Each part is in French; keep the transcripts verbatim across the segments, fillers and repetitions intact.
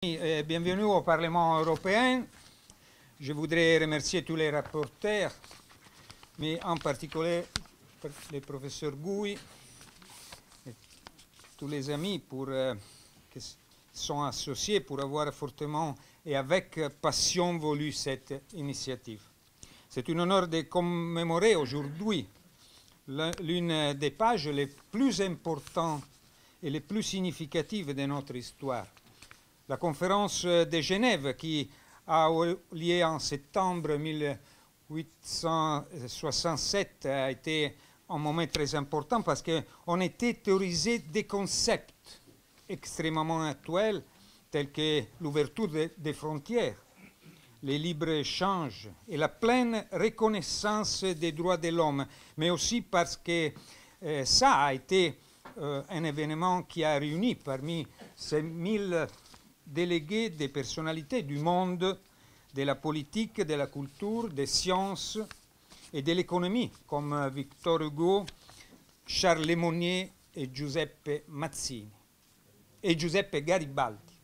Et bienvenue au Parlement européen. Je voudrais remercier tous les rapporteurs, mais en particulier le professeur Gouy et tous les amis pour, euh, qui sont associés pour avoir fortement et avec passion voulu cette initiative. C'est un honneur de commémorer aujourd'hui l'une des pages les plus importantes et les plus significatives de notre histoire. La conférence de Genève qui a eu lieu en septembre mille huit cent soixante-sept a été un moment très important parce qu'on était théorisé des concepts extrêmement actuels tels que l'ouverture de, des frontières, les libre-échanges et la pleine reconnaissance des droits de l'homme, mais aussi parce que euh, ça a été euh, un événement qui a réuni parmi ces mille délégués des personnalités du monde, de la politique, de la culture, des sciences et de l'économie, comme Victor Hugo, Charles Lemonnier et Giuseppe Mazzini, et Giuseppe Garibaldi.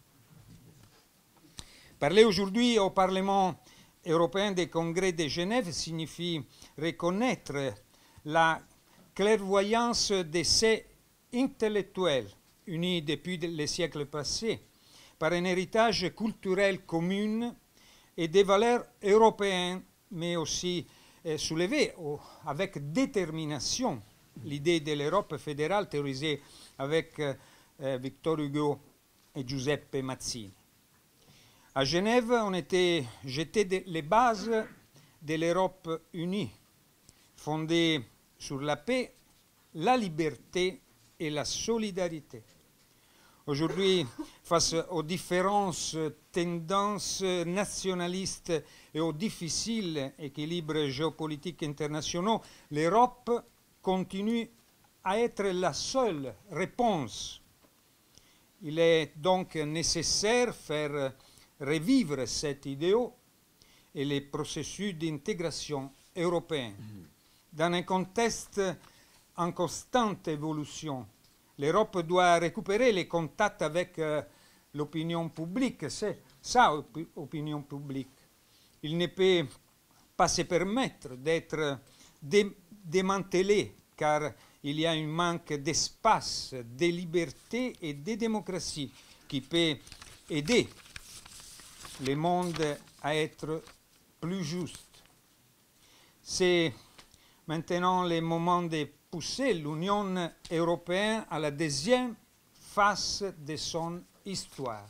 Parler aujourd'hui au Parlement européen des congrès de Genève signifie reconnaître la clairvoyance de ces intellectuels unis depuis les siècles passés par un héritage culturel commun et des valeurs européennes, mais aussi euh, soulever oh, avec détermination l'idée de l'Europe fédérale théorisée avec euh, Victor Hugo et Giuseppe Mazzini. À Genève, on était jeté de, les bases de l'Europe unie, fondée sur la paix, la liberté et la solidarité. Aujourd'hui, face aux différentes tendances nationalistes et aux difficiles équilibres géopolitiques internationaux, l'Europe continue à être la seule réponse. Il est donc nécessaire de faire revivre cet idéal et les processus d'intégration européenne. Dans un contexte en constante évolution, l'Europe doit récupérer les contacts avec euh, l'opinion publique, c'est sa op opinion publique. Il ne peut pas se permettre d'être dé démantelé car il y a un manque d'espace, de liberté et de démocratie qui peut aider le monde à être plus juste. C'est maintenant le moment de pousser l'Union européenne à la deuxième phase de son histoire.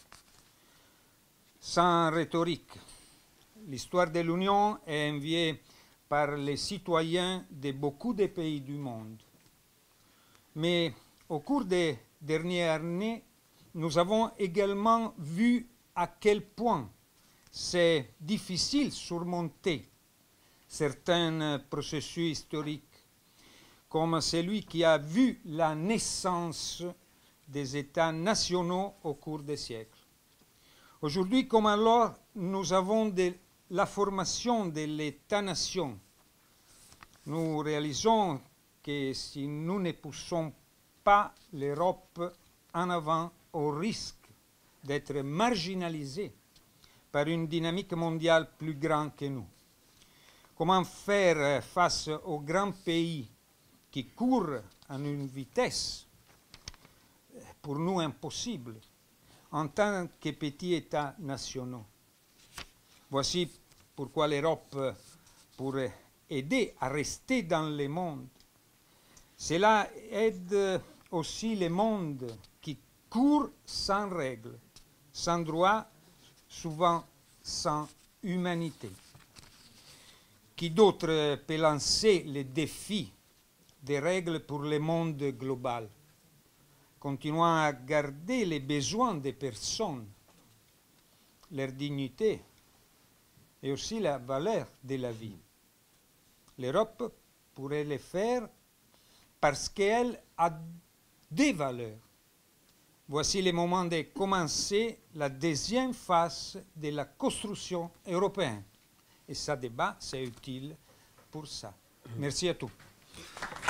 Sans rhétorique, l'histoire de l'Union est enviée par les citoyens de beaucoup de pays du monde. Mais au cours des dernières années, nous avons également vu à quel point c'est difficile de surmonter certains processus historiques, comme celui qui a vu la naissance des États nationaux au cours des siècles. Aujourd'hui, comme alors, nous avons de la formation de l'État-nation. Nous réalisons que si nous ne poussons pas l'Europe en avant, au risque d'être marginalisée par une dynamique mondiale plus grande que nous. Comment faire face aux grands pays qui courent à une vitesse pour nous impossible en tant que petits États nationaux? Voici pourquoi l'Europe pourrait aider à rester dans le monde. Cela aide aussi le monde qui court sans règles, sans droit, souvent sans humanité. Qui d'autre peut lancer le défi des règles pour le monde global, continuant à garder les besoins des personnes, leur dignité et aussi la valeur de la vie. L'Europe pourrait le faire parce qu'elle a des valeurs. Voici le moment de commencer la deuxième phase de la construction européenne. Et ce débat, c'est utile pour ça. Merci à tous.